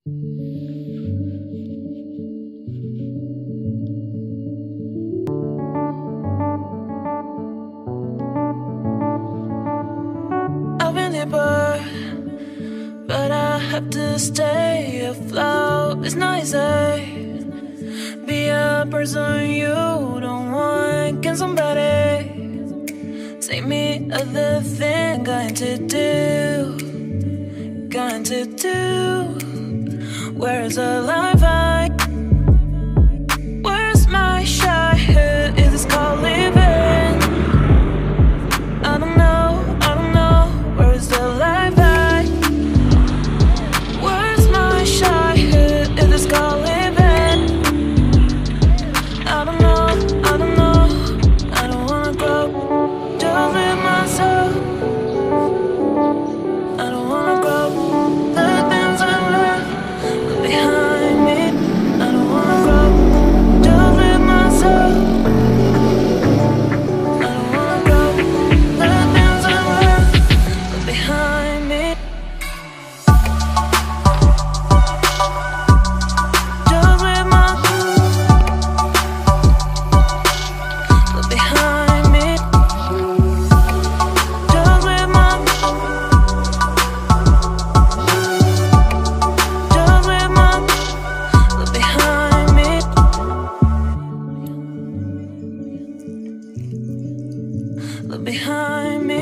But I have to stay afloat. It's not easy. Be a person you don't want. Can somebody take me other thing? Going to do. Where's the life I? Where's my childhood? Is this called living? I don't know. Where's the life I? Where's my childhood? Is this called living? I don't know. I don't wanna grow. Just live myself. I don't wanna grow. The things I left behind me. I don't wanna grow. Just live myself. I don't wanna grow. The things I left behind me. Just live my behind me. Just live my behind me. Look behind me.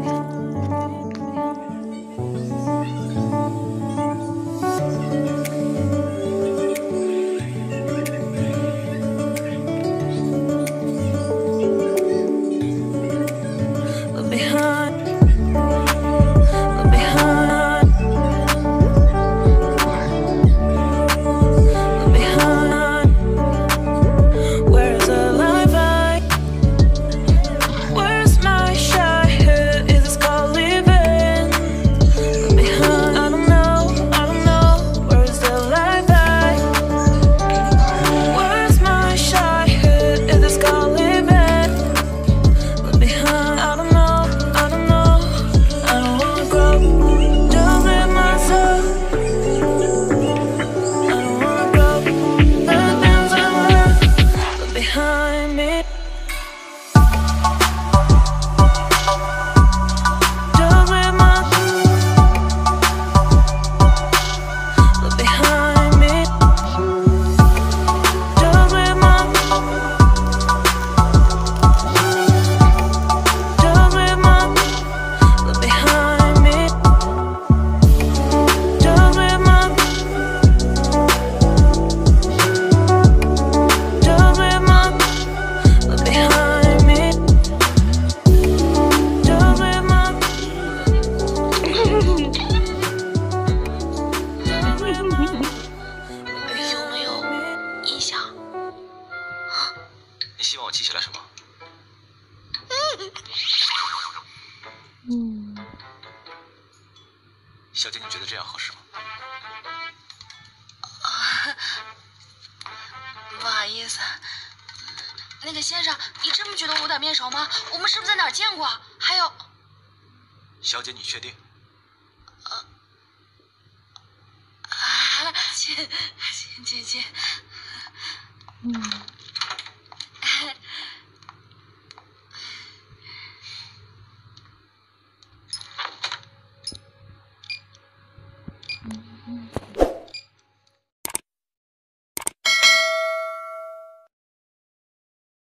Look behind. Look behind. Look behind. Where's the life I? Where's my childhood? Is this called living? Look behind. I don't know. Where's the life I? Where's my childhood? Is this called living? Look behind. I don't know. I don't wanna grow. Just live myself. I don't wanna grow. The things I left behind me. Just live my behind me. Just live my behind me. Just live my behind me. Just live my 有没有印象？ 你希望我记起来什么？小姐，你觉得这样合适吗？ 不好意思，那个先生，你真不觉得我有点面熟吗？我们是不是在哪儿见过？还有， 小姐，你确定？ 亲。